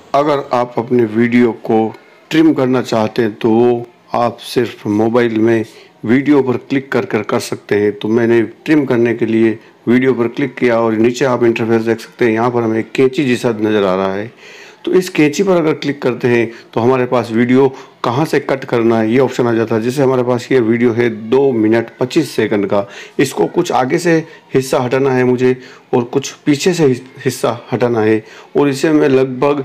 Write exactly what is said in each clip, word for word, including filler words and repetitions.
अगर आप अपने वीडियो को ट्रिम करना चाहते हैं तो वो आप सिर्फ मोबाइल में वीडियो पर क्लिक कर कर कर सकते हैं। तो मैंने ट्रिम करने के लिए वीडियो पर क्लिक किया और नीचे आप इंटरफेस देख सकते हैं। यहाँ पर हमें कैंची जैसा नज़र आ रहा है। तो इस कैंची पर अगर क्लिक करते हैं तो हमारे पास वीडियो कहाँ से कट करना है ये ऑप्शन आ जाता है। जैसे हमारे पास ये वीडियो है दो मिनट पच्चीस सेकंड का, इसको कुछ आगे से हिस्सा हटाना है मुझे और कुछ पीछे से हिस्सा हटाना है और इसे मैं लगभग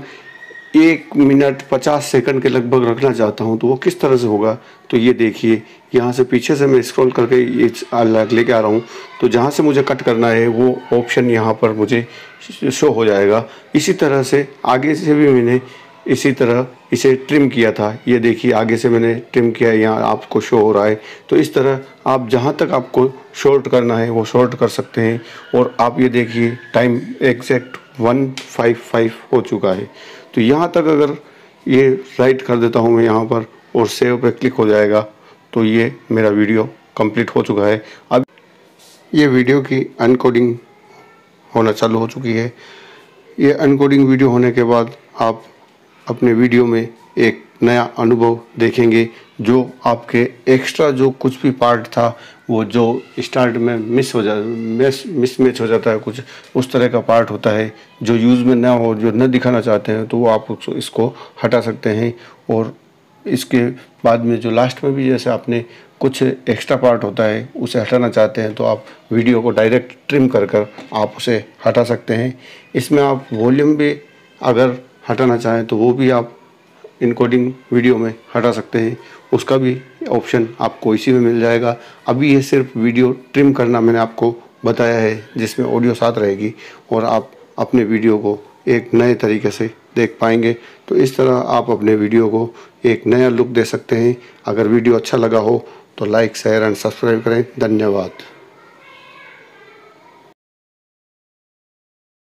एक मिनट पचास सेकंड के लगभग रखना चाहता हूँ। तो वो किस तरह से होगा, तो ये देखिए यहाँ से पीछे से मैं स्क्रॉल करके ये लेके आ रहा हूँ। तो जहाँ से मुझे कट करना है वो ऑप्शन यहाँ पर मुझे शो हो जाएगा। इसी तरह से आगे से भी मैंने इसी तरह इसे ट्रिम किया था। ये देखिए आगे से मैंने ट्रिम किया, यहाँ आपको शो हो रहा है। तो इस तरह आप जहाँ तक आपको शॉर्ट करना है वो शॉर्ट कर सकते हैं। और आप ये देखिए time exact one five five हो चुका है। तो यहाँ तक अगर ये राइट कर देता हूँ मैं यहाँ पर और सेव पे क्लिक हो जाएगा तो ये मेरा वीडियो कंप्लीट हो चुका है। अब ये वीडियो की अनकोडिंग होना चालू हो चुकी है। ये अनकोडिंग वीडियो होने के बाद आप अपने वीडियो में एक नया अनुभव देखेंगे। जो आपके एक्स्ट्रा जो कुछ भी पार्ट था वो जो स्टार्ट में मिस हो जा मिस मिसमैच हो जाता है, कुछ उस तरह का पार्ट होता है जो यूज़ में ना हो, जो न दिखाना चाहते हैं, तो वो आप इसको हटा सकते हैं। और इसके बाद में जो लास्ट में भी जैसे आपने कुछ एक्स्ट्रा पार्ट होता है उसे हटाना चाहते हैं तो आप वीडियो को डायरेक्ट ट्रिम कर कर आप उसे हटा सकते हैं। इसमें आप वॉल्यूम भी अगर हटाना चाहें तो वो भी आप इनकोडिंग वीडियो में हटा सकते हैं, उसका भी ऑप्शन आपको इसी में मिल जाएगा। अभी ये सिर्फ वीडियो ट्रिम करना मैंने आपको बताया है जिसमें ऑडियो साथ रहेगी और आप अपने वीडियो को एक नए तरीके से देख पाएंगे। तो इस तरह आप अपने वीडियो को एक नया लुक दे सकते हैं। अगर वीडियो अच्छा लगा हो तो लाइक शेयर एंड सब्सक्राइब करें। धन्यवाद।